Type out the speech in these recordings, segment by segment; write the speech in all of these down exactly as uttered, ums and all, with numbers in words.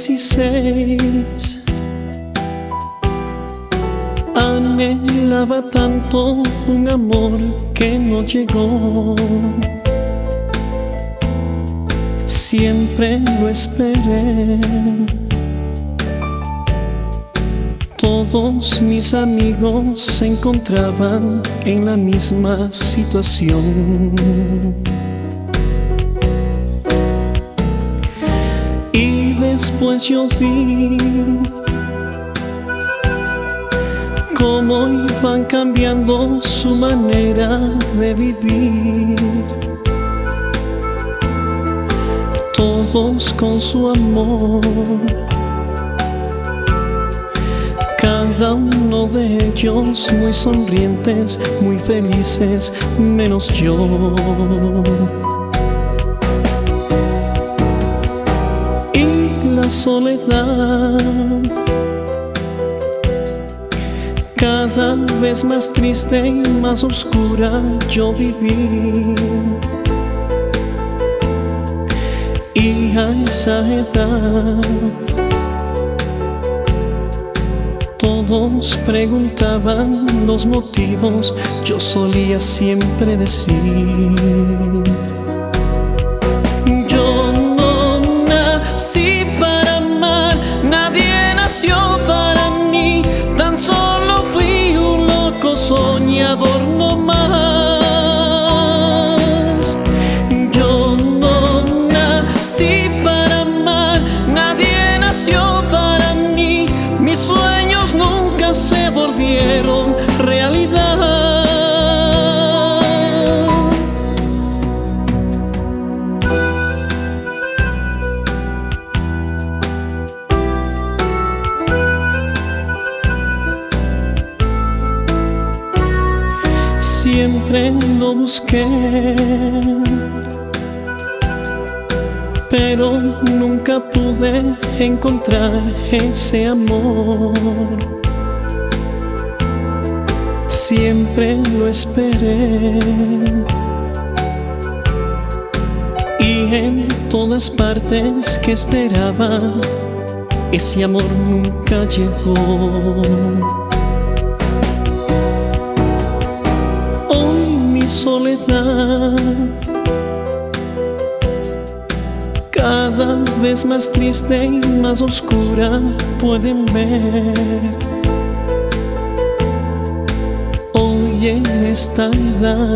dieciséis anhelaba tanto un amor que no llegó. Siempre lo esperé. Todos mis amigos se encontraban en la misma situación. Y después yo vi cómo iban cambiando su manera de vivir. Todos con su amor, cada uno de ellos muy sonrientes, muy felices, menos yo. Y la soledad, cada vez más triste y más oscura yo viví. Y a esa edad todos preguntaban los motivos, yo solía siempre decir: yo no nací para amar, nadie nació para mí, tan solo fui un loco soñador no más. Yo no nací para amar, nadie nació para mí, mis sueños nunca se volvieron realidad. Siempre lo busqué, pero nunca pude encontrar ese amor. Siempre lo esperé y en todas partes que esperaba, ese amor nunca llegó. Hoy mi soledad, cada vez más triste y más oscura, pueden ver. Hoy en esta edad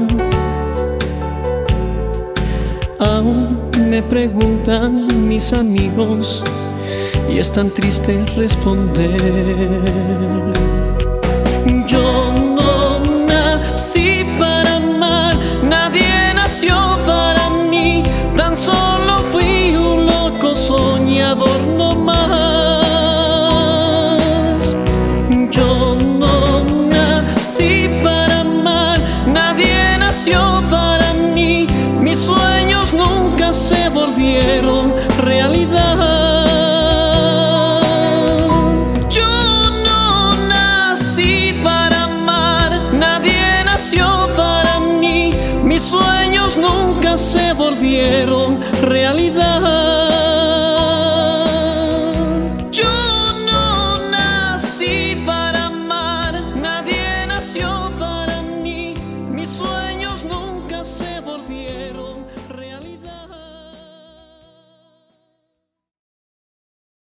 aún me preguntan mis amigos y es tan triste responder: yo no nací para amar, nadie nació para mí, tan solo fui un loco soñador no más. Yo no nací para amar, nadie nació para mí, mis sueños nunca se volvieron realidad. Yo no nací para amar, nadie nació para mí, mis sueños nunca se volvieron realidad.